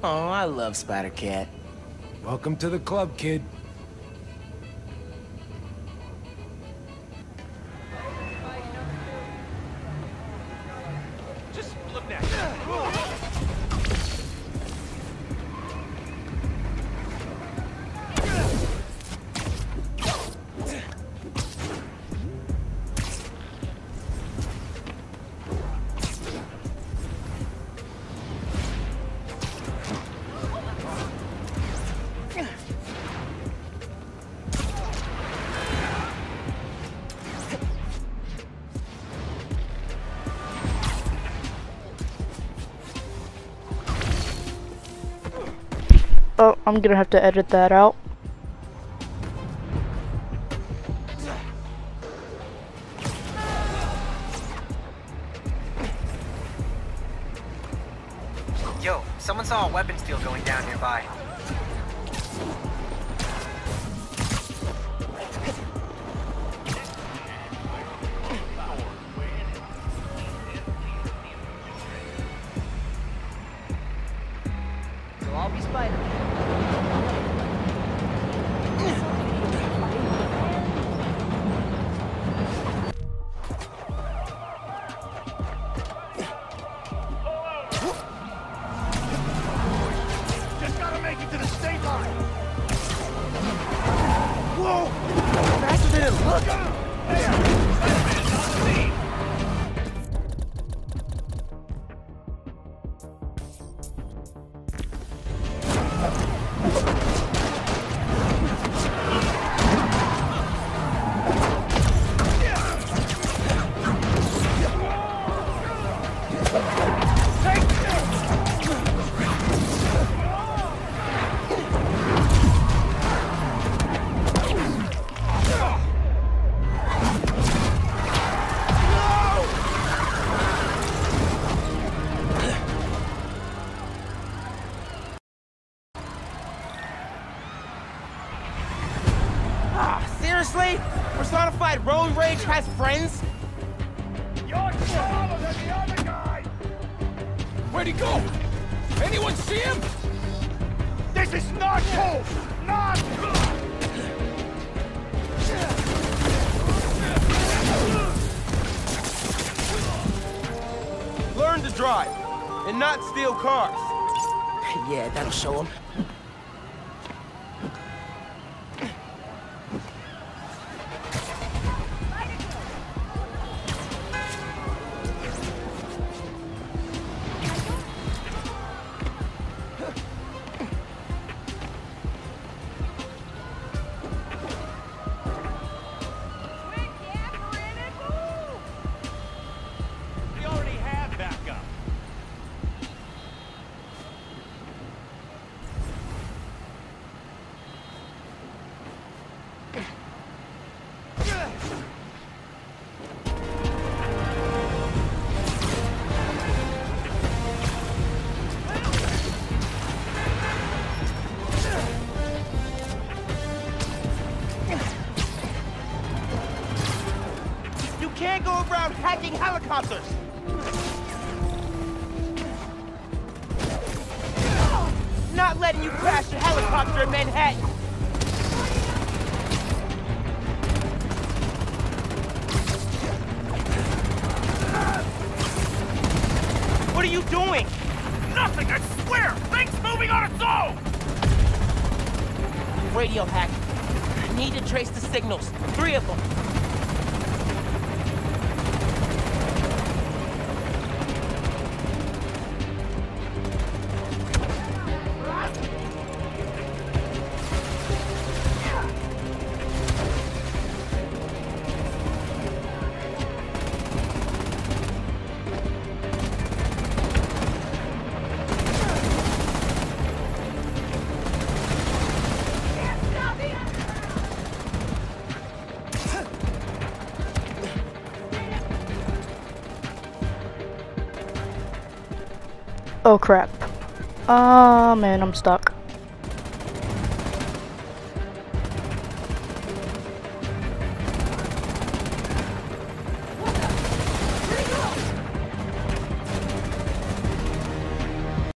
Oh, I love Spider-Cat. Welcome to the club, kid. Just look next. Oh, I'm gonna have to edit that out. Yo, someone saw a weapons deal going down nearby. So I'll be Spider-Man. Just gotta make it to the state line. Whoa! Faster than it looks! Hey, Spider-Man's on the scene. Seriously? Personified road rage has friends? You're smaller than the other guy. Where'd he go? Anyone see him? This is not cool. Not. Learn to drive and not steal cars. Yeah, that'll show him. We already have backup. You can't go around hacking helicopters. Not letting you crash your helicopter in Manhattan. What are you doing? Nothing, I swear! Thing's moving on its own! Radio hack. I need to trace the signals. 3 of them. Oh crap. Oh man, I'm stuck.